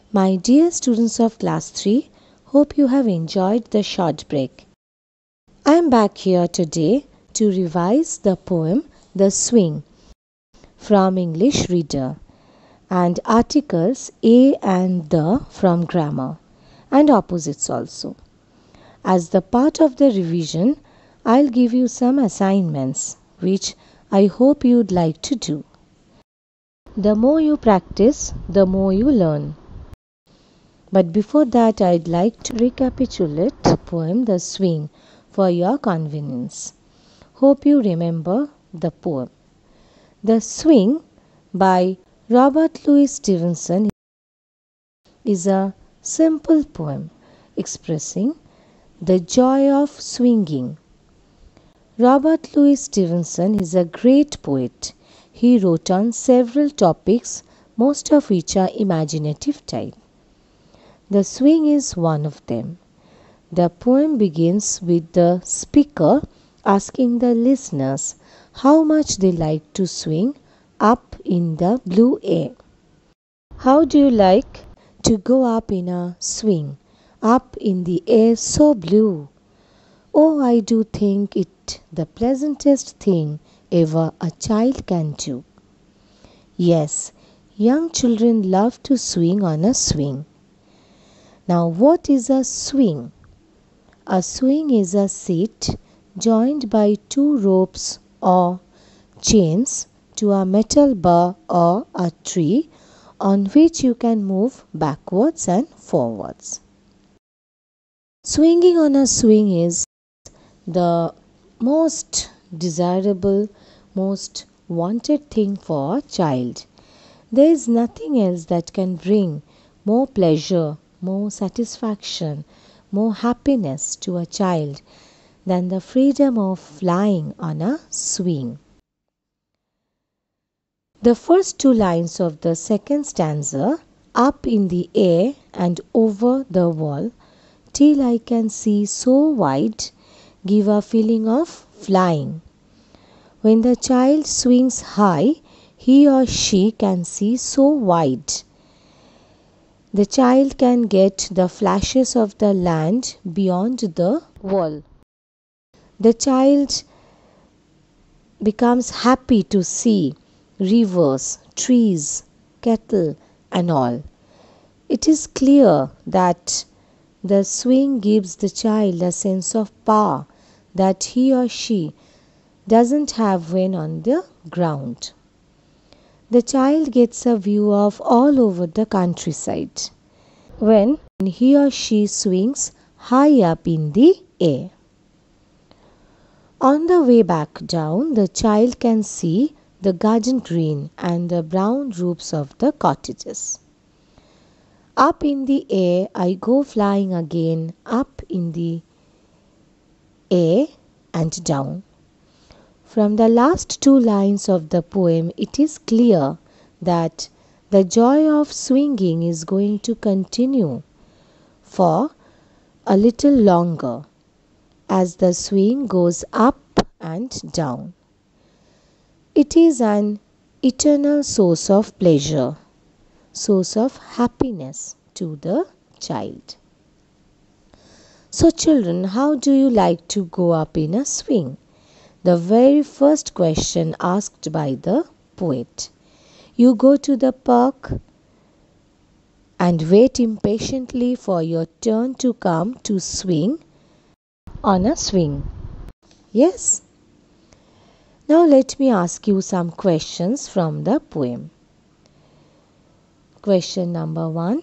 My dear students of class 3, hope you have enjoyed the short break. I am back here today to revise the poem The Swing from English Reader and articles a and the from grammar and opposites also. As the part of the revision, I'll give you some assignments which I hope you'd like to do. The more you practice, the more you learn. But before that, I'd like to recapitulate the poem The Swing for your convenience. Hope you remember the poem. The Swing by Robert Louis Stevenson is a simple poem expressing the joy of swinging. Robert Louis Stevenson is a great poet. He wrote on several topics, most of which are imaginative type. The swing is one of them. The poem begins with the speaker asking the listeners how much they like to swing up in the blue air. How do you like to go up in a swing, up in the air so blue? Oh, I do think it the pleasantest thing ever a child can do. Yes, young children love to swing on a swing. Now, what is a swing? A swing is a seat joined by two ropes or chains to a metal bar or a tree on which you can move backwards and forwards. Swinging on a swing is the most desirable, most wanted thing for a child. There is nothing else that can bring more pleasure, more satisfaction, more happiness to a child than the freedom of flying on a swing. The first two lines of the second stanza, up in the air and over the wall, till I can see so wide, give a feeling of flying. When the child swings high, he or she can see so wide. The child can get the flashes of the land beyond the wall. The child becomes happy to see rivers, trees, cattle, and all. It is clear that the swing gives the child a sense of power that he or she doesn't have when on the ground. The child gets a view of all over the countryside when he or she swings high up in the air. On the way back down, the child can see the garden green and the brown roofs of the cottages. Up in the air, I go flying again, up in the air and down. From the last two lines of the poem, it is clear that the joy of swinging is going to continue for a little longer as the swing goes up and down. It is an eternal source of pleasure, source of happiness to the child. So children, how do you like to go up in a swing? The very first question asked by the poet. You go to the park and wait impatiently for your turn to come to swing on a swing. Yes? Now let me ask you some questions from the poem. Question number 1.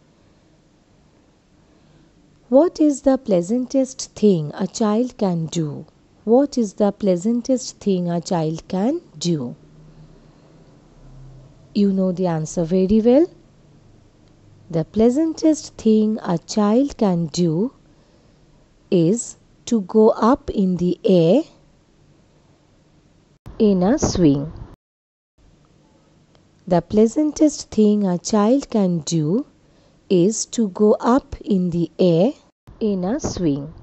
What is the pleasantest thing a child can do? What is the pleasantest thing a child can do? You know the answer very well. The pleasantest thing a child can do is to go up in the air in a swing. The pleasantest thing a child can do is to go up in the air in a swing.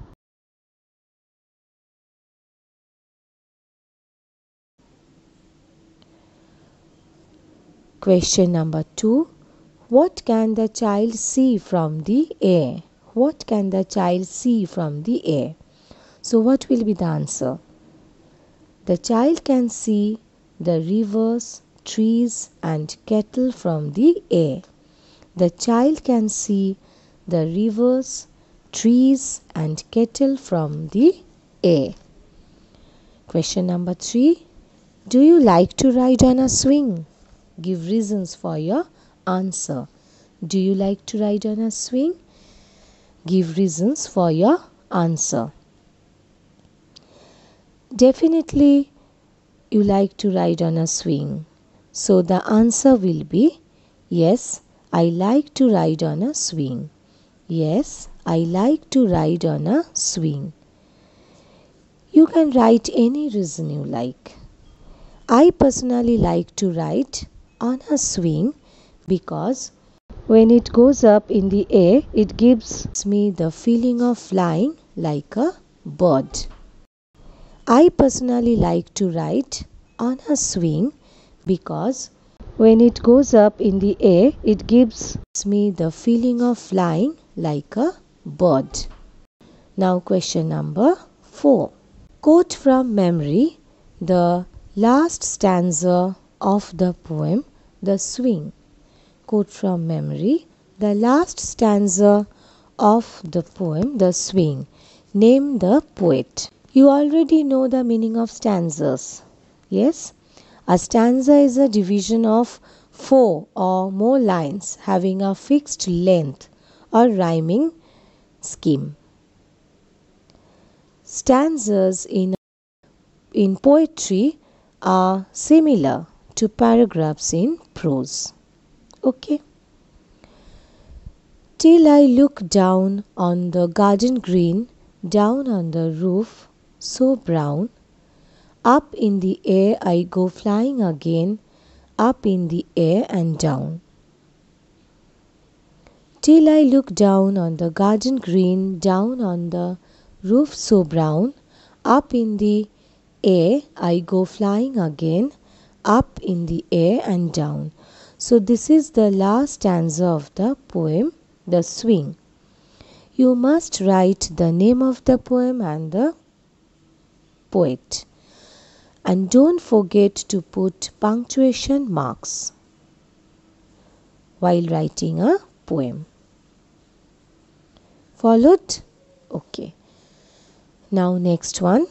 Question number 2. What can the child see from the air? What can the child see from the air? So what will be the answer? The child can see the rivers, trees and cattle from the air. The child can see the rivers, trees and cattle from the air. Question number 3. Do you like to ride on a swing? Give reasons for your answer. Do you like to ride on a swing? Give reasons for your answer. Definitely you like to ride on a swing. So the answer will be yes, I like to ride on a swing. Yes, I like to ride on a swing. You can write any reason you like. I personally like to ride on a swing because when it goes up in the air, it gives me the feeling of flying like a bird. I personally like to ride on a swing because when it goes up in the air, it gives me the feeling of flying like a bird. Now question number 4. Quote from memory the last stanza of the poem The Swing. Quote from memory the last stanza of the poem The Swing. Name the poet. You already know the meaning of stanzas. Yes? A stanza is a division of 4 or more lines having a fixed length or rhyming scheme. Stanzas in poetry are similar to paragraphs in prose. Okay. Till I look down on the garden green, down on the roof so brown, up in the air I go flying again, up in the air and down. Till I look down on the garden green, down on the roof so brown, up in the air I go flying again, up in the air and down. So this is the last stanza of the poem The Swing. You must write the name of the poem and the poet. And don't forget to put punctuation marks while writing a poem. Followed? Okay. Now next one.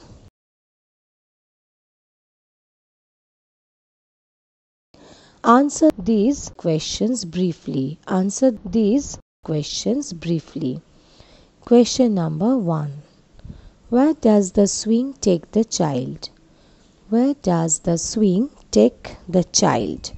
Answer these questions briefly. Answer these questions briefly. Question number 1. Where does the swing take the child? Where does the swing take the child?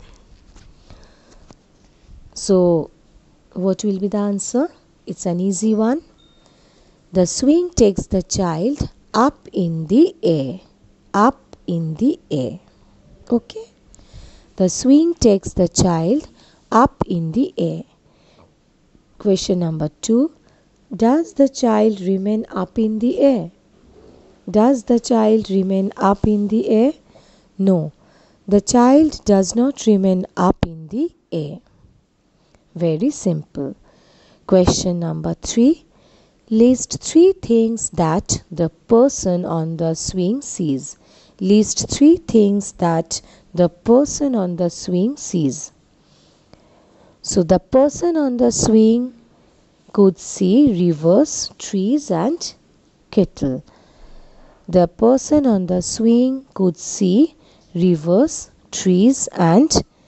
So, what will be the answer? It's an easy one. The swing takes the child up in the air. Up in the air. Okay? The swing takes the child up in the air. Question number 2. Does the child remain up in the air? Does the child remain up in the air? No, the child does not remain up in the air. Very simple. Question number 3. List 3 things that the person on the swing sees. List 3 things that the person on the swing sees. So the person on the swing could see rivers, trees and cattle. The person on the swing could see rivers, trees and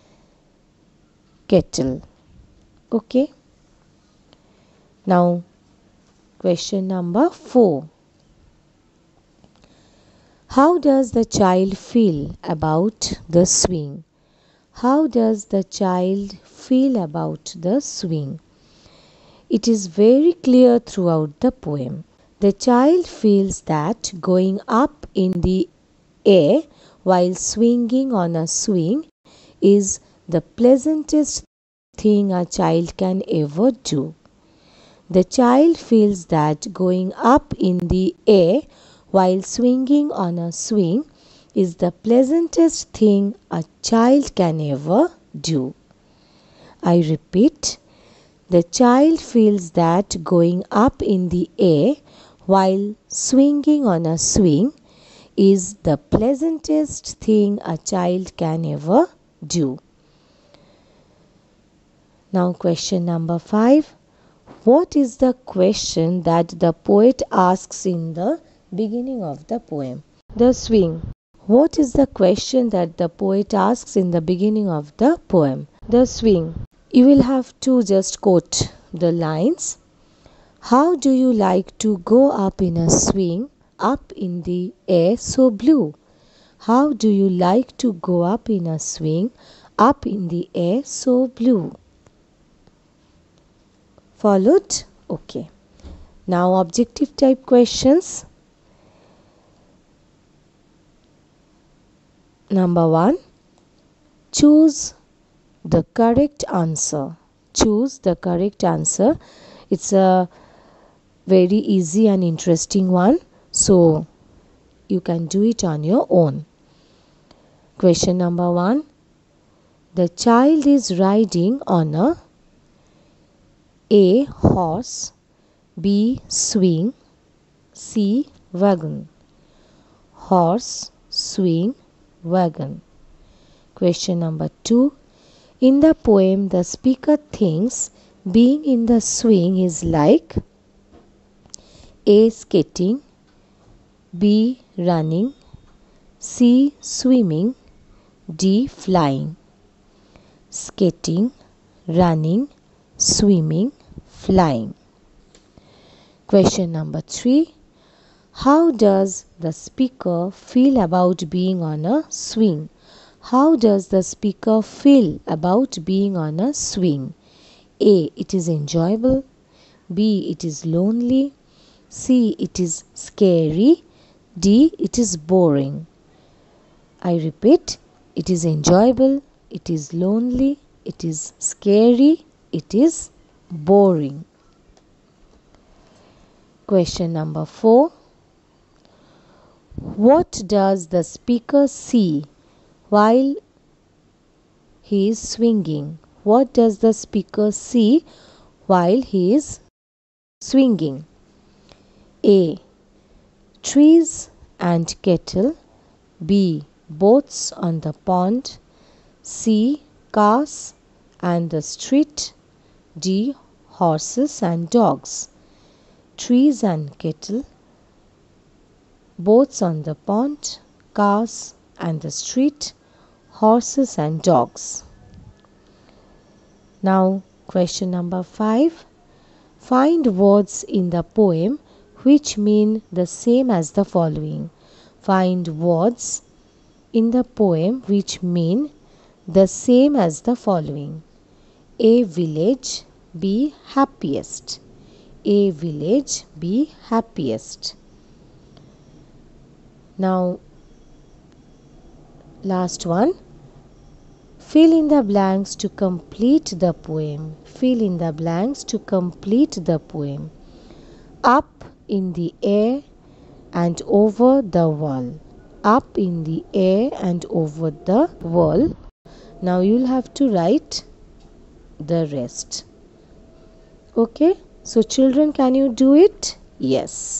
cattle. Okay. Now question number 4. How does the child feel about the swing? How does the child feel about the swing? It is very clear throughout the poem. The child feels that going up in the air while swinging on a swing is the pleasantest thing a child can ever do. The child feels that going up in the air while swinging on a swing is the pleasantest thing a child can ever do. I repeat, the child feels that going up in the air while swinging on a swing is the pleasantest thing a child can ever do. Now question number 5. What is the question that the poet asks in the beginning of the poem? The swing. What is the question that the poet asks in the beginning of the poem? The swing. You will have to just quote the lines. How do you like to go up in a swing, up in the air so blue? How do you like to go up in a swing, up in the air so blue? Followed? Okay. Now objective type questions. Number 1. Choose the correct answer. Choose the correct answer. It's a very easy and interesting one, so you can do it on your own. Question number 1. The child is riding on A. Horse, B. Swing, C. Wagon. Horse, swing, wagon. Question number 2. In the poem, the speaker thinks being in the swing is like A. Skating, B. Running, C. Swimming, D. Flying. Skating, running, swimming, flying. Question number 3. How does the speaker feel about being on a swing? How does the speaker feel about being on a swing? A. It is enjoyable. B. It is lonely. C. It is scary. D. It is boring. I repeat, it is enjoyable, it is lonely, it is scary, it is boring. Question number 4. What does the speaker see while he is swinging? What does the speaker see while he is swinging? A. Trees and kettle. B. Boats on the pond. C. Cars and the street. D. Horses and dogs. Trees and kettle, boats on the pond, cars and the street, horses and dogs. Now question number 5. Find words in the poem which mean the same as the following. Find words in the poem which mean the same as the following. A. Village, B. Happiest. A. Village, B. Happiest. Now last one. Fill in the blanks to complete the poem. Fill in the blanks to complete the poem. Up in the air and over the wall. Up in the air and over the wall. Now you'll have to write the rest. Okay, so children, can you do it? Yes.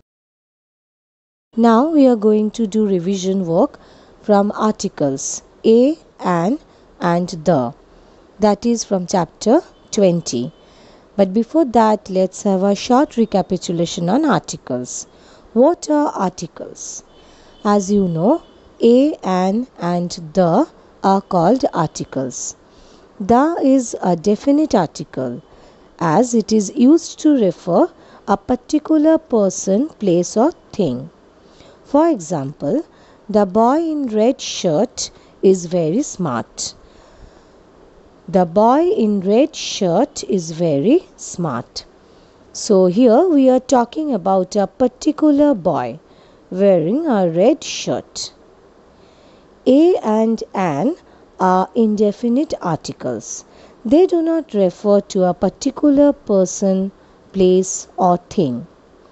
Now we are going to do revision work from articles a, an and the. That is from chapter 20. But before that, let's have a short recapitulation on articles. What are articles? As you know, a, an and the are called articles. The is a definite article as it is used to refer a particular person, place or thing. For example, the boy in red shirt is very smart. The boy in red shirt is very smart. So here we are talking about a particular boy wearing a red shirt. A and an are indefinite articles. They do not refer to a particular person, place or thing.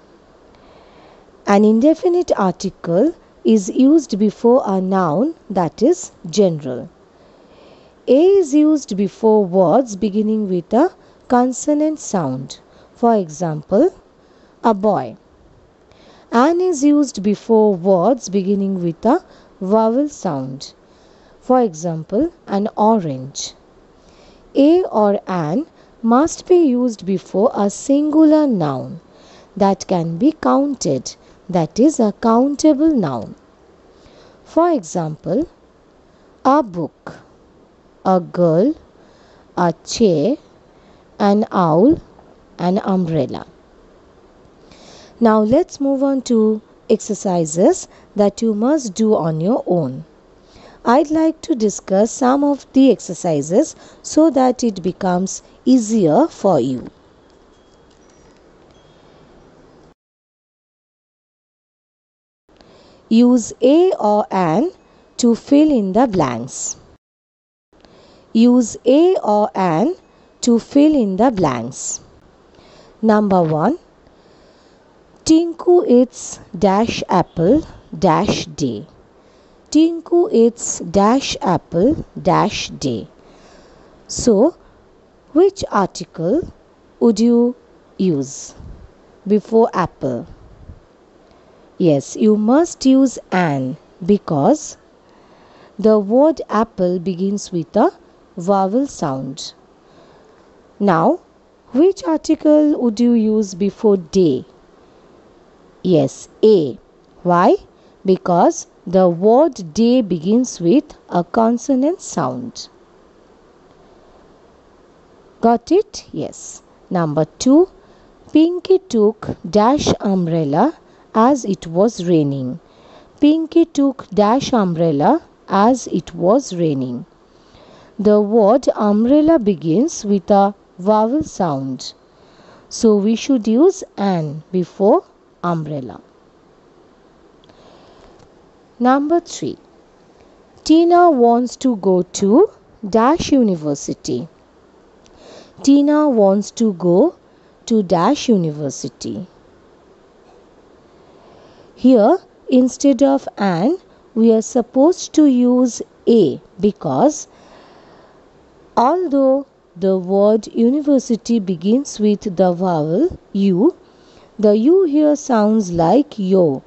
An indefinite article is used before a noun, that is general. A is used before words beginning with a consonant sound. For example, a boy. An is used before words beginning with a vowel sound. For example, an orange. A or an must be used before a singular noun that can be counted, that is a countable noun. For example, a book, a girl, a chair, an owl, an umbrella. Now let's move on to exercises that you must do on your own. I'd like to discuss some of the exercises so that it becomes easier for you. Use a or an to fill in the blanks. Use a or an to fill in the blanks. Number 1. Tinku eats dash apple dash day. Tinku eats dash apple dash day. So, which article would you use before apple? Yes, you must use an because the word apple begins with a vowel sound. Now, which article would you use before day? Yes, a. Why? Because the word day begins with a consonant sound. Got it? Yes. Number 2. Pinky took dash umbrella as it was raining. Pinky took dash umbrella as it was raining. The word umbrella begins with a vowel sound. So we should use an before umbrella. Number 3. Tina wants to go to dash university. Tina wants to go to dash university. Here, instead of an, we are supposed to use a because although the word university begins with the vowel u, the u here sounds like yo.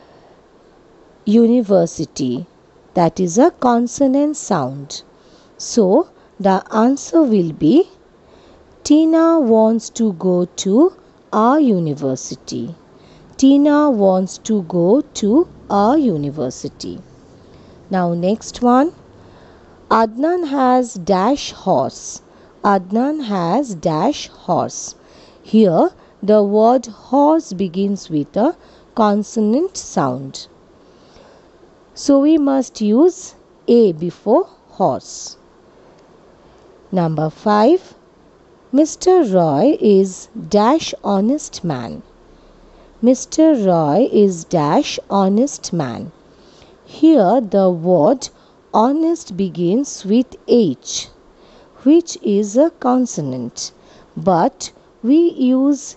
University, that is a consonant sound. So, the answer will be Tina wants to go to our university. Tina wants to go to our university. Now next one. Adnan has dash horse. Adnan has dash horse. Here the word horse begins with a consonant sound. So we must use a before horse. Number 5. Mr. Roy is dash honest man. Mr. Roy is dash honest man. Here the word honest begins with H, which is a consonant, but we use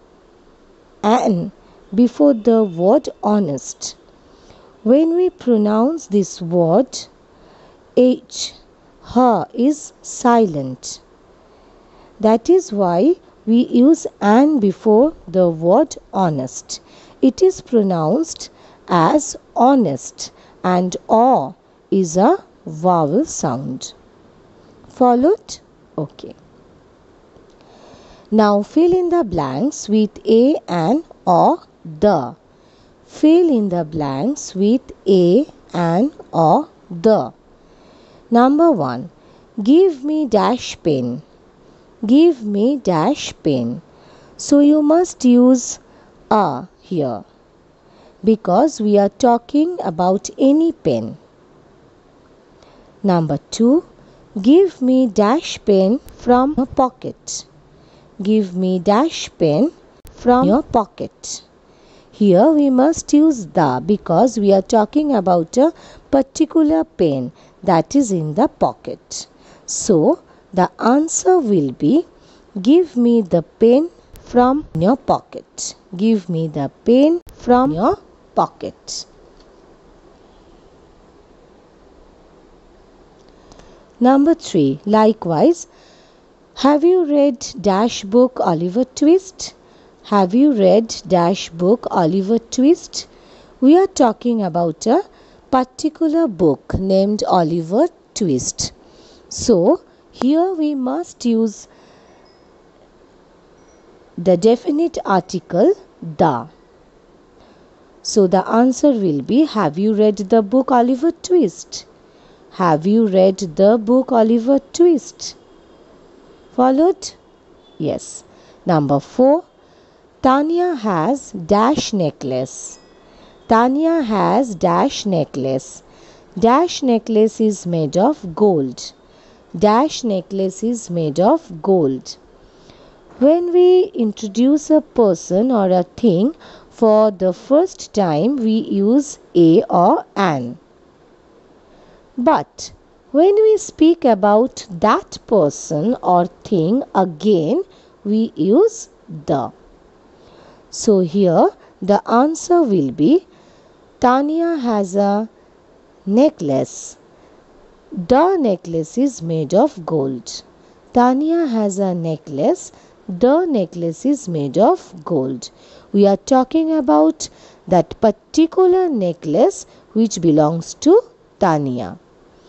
an before the word honest. When we pronounce this word, H, her is silent. That is why we use an before the word honest. It is pronounced as honest and o is a vowel sound. Followed? Okay. Now fill in the blanks with a, an, or the. Fill in the blanks with a, an, or the. Number 1. Give me dash pen. Give me dash pen. So you must use a here because we are talking about any pen. Number 2. Give me dash pen from a pocket. Give me dash pen from your pocket. Here we must use the because we are talking about a particular pen that is in the pocket. So the answer will be give me the pen from your pocket. Give me the pen from your pocket. Number 3. Likewise, have you read dash book Oliver Twist? Have you read dash book Oliver Twist? We are talking about a particular book named Oliver Twist. So, here we must use the definite article the. So, the answer will be, have you read the book Oliver Twist? Have you read the book Oliver Twist? Followed? Yes. Number 4. Tanya has dash necklace. Tanya has dash necklace. Dash necklace is made of gold. Dash necklace is made of gold. When we introduce a person or a thing for the first time, we use a or an. But when we speak about that person or thing again, we use the. So here the answer will be, Tanya has a necklace. The necklace is made of gold. Tanya has a necklace. The necklace is made of gold. We are talking about that particular necklace which belongs to Tanya.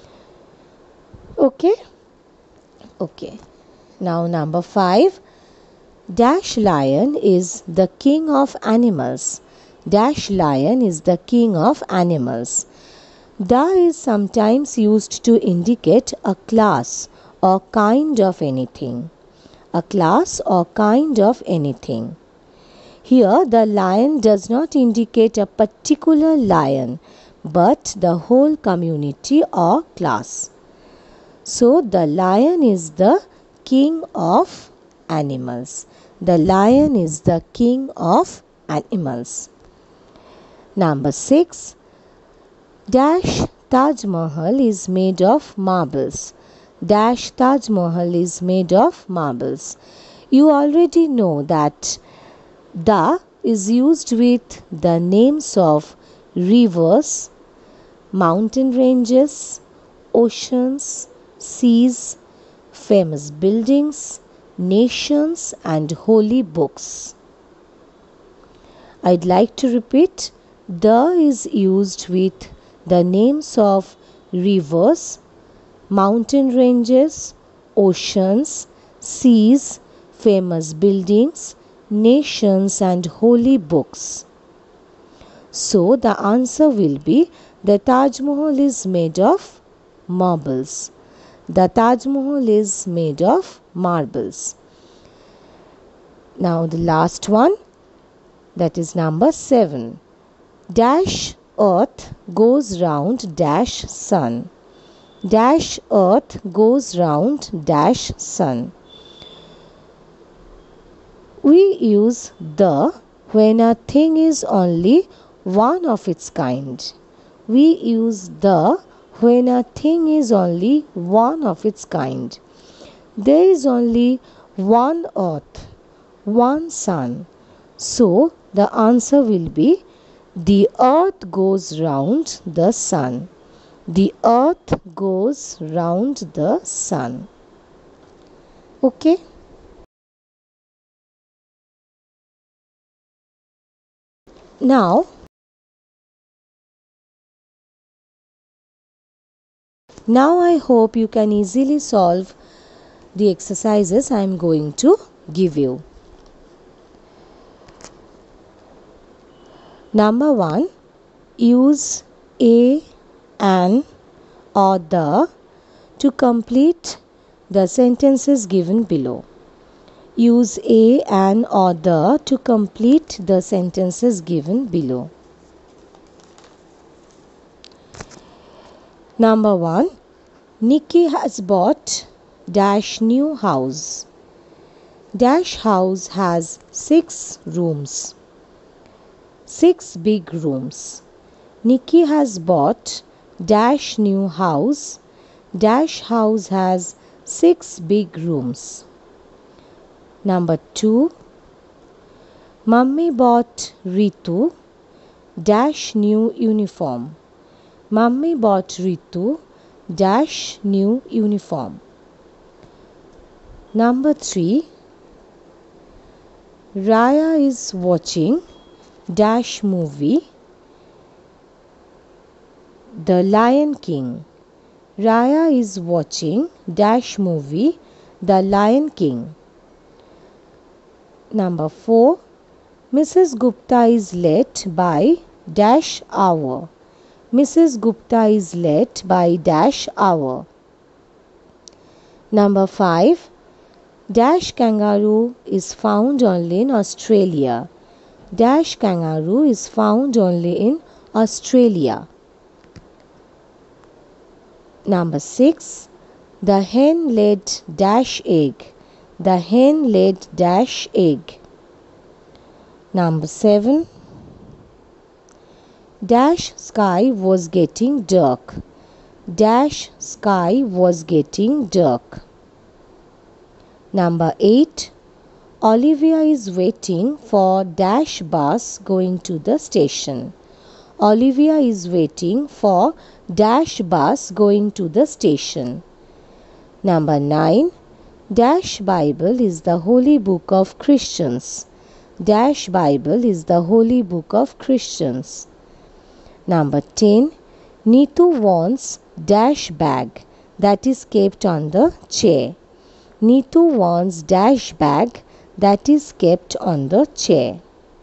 Okay? Okay. Now number 5. Dash lion is the king of animals. Dash lion is the king of animals. The is sometimes used to indicate a class or kind of anything. A class or kind of anything. Here the lion does not indicate a particular lion, but the whole community or class. So the lion is the king of animals. The lion is the king of animals. Number 6. Dash Taj Mahal is made of marbles. Dash Taj Mahal is made of marbles. You already know that the is used with the names of rivers, mountain ranges, oceans, seas, famous buildings, nations and holy books. I'd like to repeat, the is used with the names of rivers, mountain ranges, oceans, seas, famous buildings, nations and holy books. So the answer will be, the Taj Mahal is made of marbles. The Taj Mahal is made of marbles. Now the last one, that is number 7. Dash earth goes round dash sun. Dash earth goes round dash sun. We use the when a thing is only one of its kind. We use the when a thing is only one of its kind. There is only one earth, one sun. So the answer will be, the earth goes round the sun. The earth goes round the sun. Okay? Now I hope you can easily solve the exercises I am going to give you. Number 1. Use a, an or the to complete the sentences given below. Use a, an or the to complete the sentences given below. Number 1. Nikki has bought dash new house. Dash house has 6 rooms. 6 big rooms. Nikki has bought dash new house. Dash house has 6 big rooms. Number 2. Mummy bought Ritu dash new uniform. Mummy bought Ritu dash new uniform. Number 3. Raya is watching dash movie, The Lion King. Raya is watching dash movie, The Lion King. Number 4. Mrs. Gupta is late by dash hour. Mrs. Gupta is late by dash hour. Number 5. Dash kangaroo is found only in Australia. Dash kangaroo is found only in Australia. Number 6. The hen laid dash egg. The hen laid dash egg. Number 7. Dash sky was getting dark. Dash sky was getting dark. Number 8. Olivia is waiting for dash bus going to the station. Olivia is waiting for dash bus going to the station. Number 9. Dash Bible is the holy book of Christians. Dash Bible is the holy book of Christians. Number 10. Neetu wants dash bag that is kept on the chair. Neetu wants dash bag that is kept on the chair.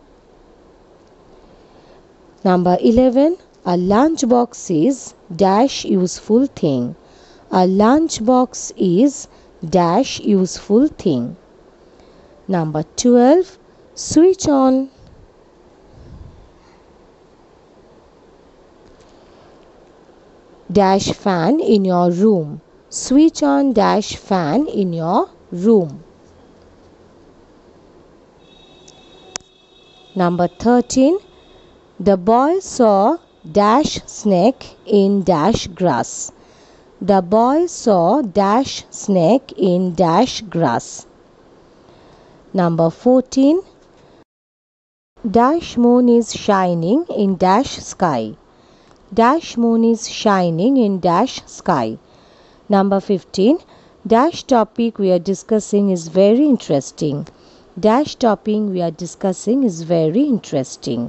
Number 11. A lunchbox is dash useful thing. A lunchbox is dash useful thing. Number 12. Switch on dash fan in your room. Switch on dash fan in your room. Number 13. The boy saw dash snake in dash grass. The boy saw dash snake in dash grass. Number 14. Dash moon is shining in dash sky. Dash moon is shining in dash sky. Number 15. Dash topic we are discussing is very interesting. Dash topic we are discussing is very interesting.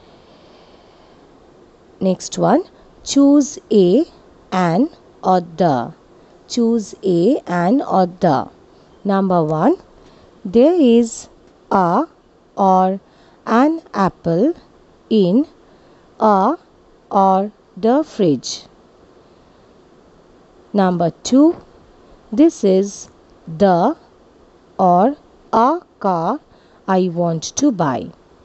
Next one. Choose a, an or the. Choose a, an or the. Number 1. There is a or an apple in a or the fridge. Number 2. This is the or a car I want to buy.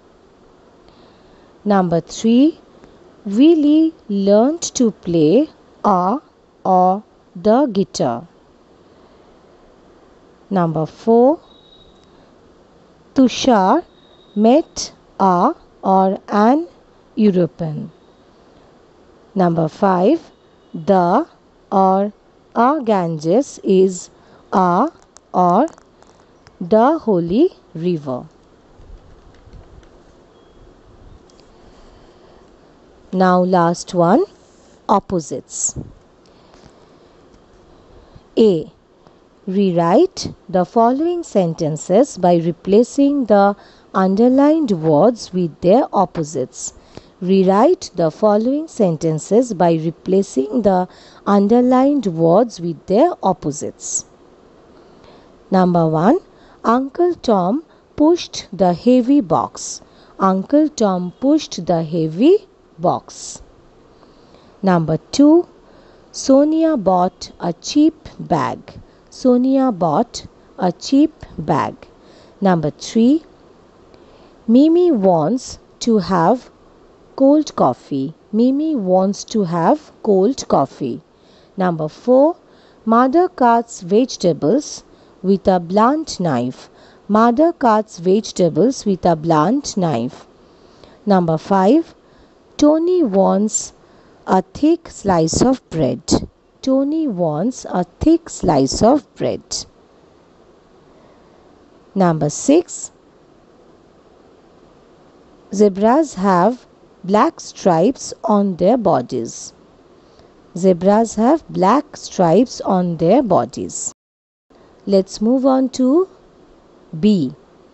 Number 3. Willie learned to play a or the guitar. Number 4. Tushar met a or an European. Number 5. The or a Ganges is a or the holy river. Now last one. Opposites. A. Rewrite the following sentences by replacing the underlined words with their opposites. Rewrite the following sentences by replacing the underlined words with their opposites. Number 1. Uncle Tom pushed the heavy box. Uncle Tom pushed the heavy box. Number 2. Sonia bought a cheap bag. Sonia bought a cheap bag. Number 3. Mimi wants to have cold coffee. Mimi wants to have cold coffee. Number 4. Mother cuts vegetables with a blunt knife. Mother cuts vegetables with a blunt knife. Number 5. Tony wants a thick slice of bread. Tony wants a thick slice of bread. Number 6. Zebras have black stripes on their bodies. Zebras have black stripes on their bodies. Let's move on to B.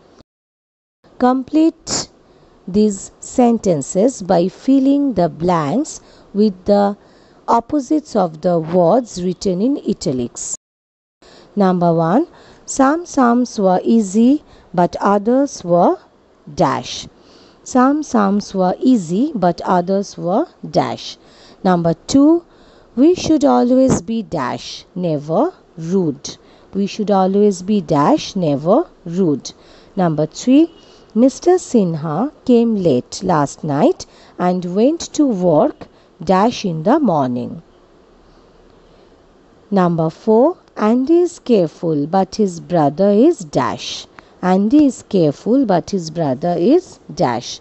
Complete these sentences by filling the blanks with the opposites of the words written in italics. Number 1. Some sums were easy but others were dash. Some sums were easy but others were dash. Number 2. We should always be dash, never rude. We should always be dash, never rude. Number 3. Mr. Sinha came late last night and went to work dash in the morning. Number 4. Andy is careful but his brother is dash. Andy is careful but his brother is dash.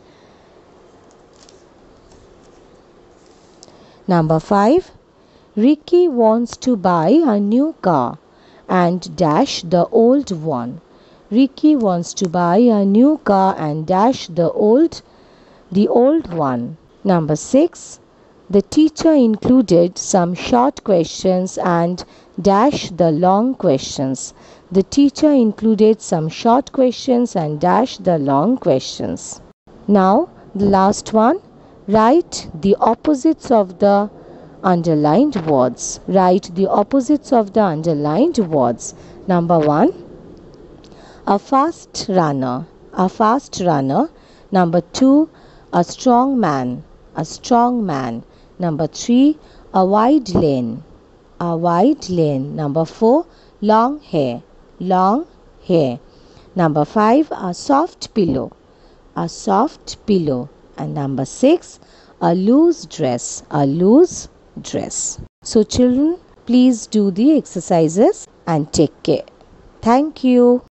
Number 5. Ricky wants to buy a new car and dash the old one. Ricky wants to buy a new car and dash the old one. Number 6. The teacher included some short questions and dash the long questions. The teacher included some short questions and dash the long questions. Now the last one. Write the opposites of the underlined words. Write the opposites of the underlined words. Number 1. A fast runner. A fast runner. Number 2. A strong man. A strong man. Number 3. A wide lane. A wide lane. Number 4. Long hair. Long hair. Number 5. A soft pillow. A soft pillow. And number 6. A loose dress. A loose dress. So children, please do the exercises and take care. Thank you.